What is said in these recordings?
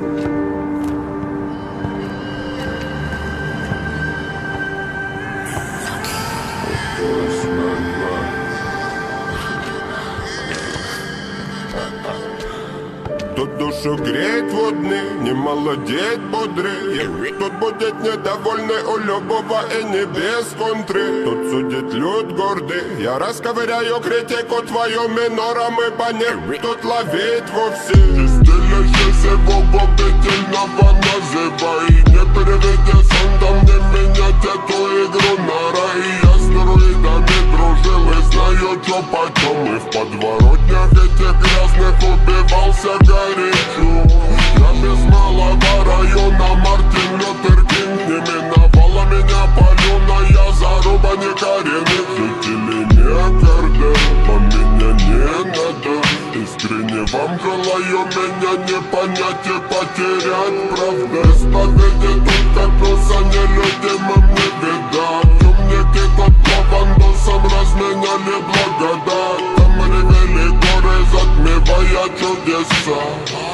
Тут душу греть водный, не молодеть бодрый. Тут будет недовольный у любого и не без контры. Тут судит люд гордый, я расковыряю критику твою минором и бани. Тут ловить вовсе чистилище его губительного называ. И не переведи сон, мне менять эту игру на рай. Я с друидами дружил и знаю, чё почем. И в подворотнях этих грязных убивался горячо. Я без малого района Мартин Лютер Кинг. Не миновала меня палюная заруба некоренных жителей Мекарда. По меня не надо. Искренне вам желаю меня не понять и потерять. Правда, исповеди тут как носа нелюдимым не видать. Умники тут лавандосом разменяли благодать. Там ревели горы, затмевая чудеса.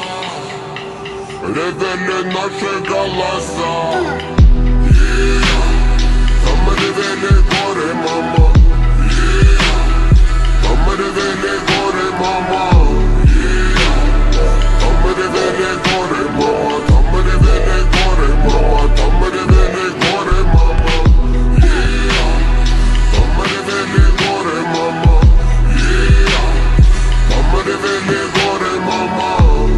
Ревели наши голоса. Там ревели горы, мама. Там ревели горы, мама. Там ревели горы, мама. Там ревели горы, мама. Там ревели горы, мама. Там ревели горы, мама. Там ревели горы, мама.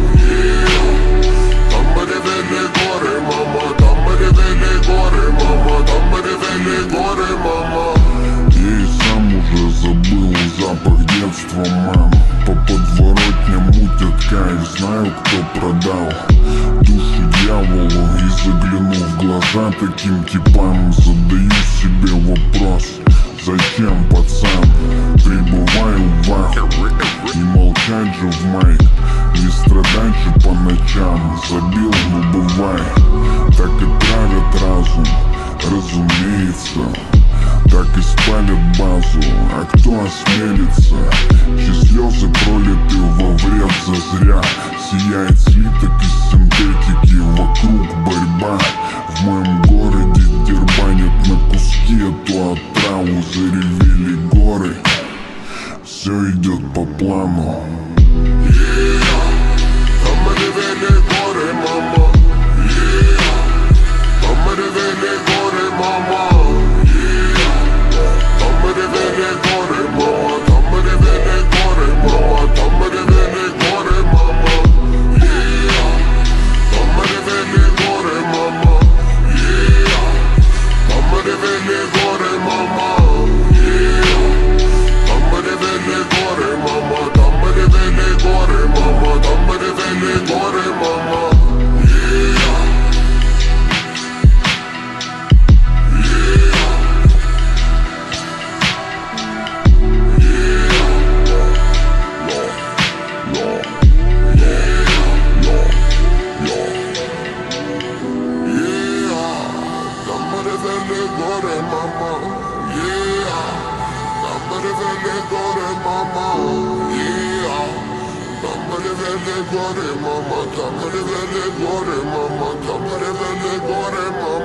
Там ревели горы, мама. Там ревели горы, мама. Там ревели горы, мама. Я и сам уже забыл запах детства, мам. По подворотням мутят кайф, знаю, кто продал душу дьяволу. И заглянув в глаза таким типам, задаю себе вопрос: зачем, пацан, пребываю в ахуе? Не молчать же в майк, не страдать же по ночам. Забил, ну бывай, так и травят разум, разумеется. Так и спалят базу, а кто осмелится? Чьи слезы пролиты во вред зазря. Сияет слиток из синтетики, вокруг борьба. В моем городе дербанят на куски эту отраву. Заревели горы, все идет по плану. Там ревели горы, мама. Там ревели горы, мама. Там ревели горы, мама. Там ревели горы, мама. Там ревели горы, мама. Там ревели горы, мама. Там ревели горы, мама. Там ревели горы, мама. Там ревели горы, мама. Там ревели горы, мама. Горы, мама, там ревели горы, мама, там ревели горы, мама.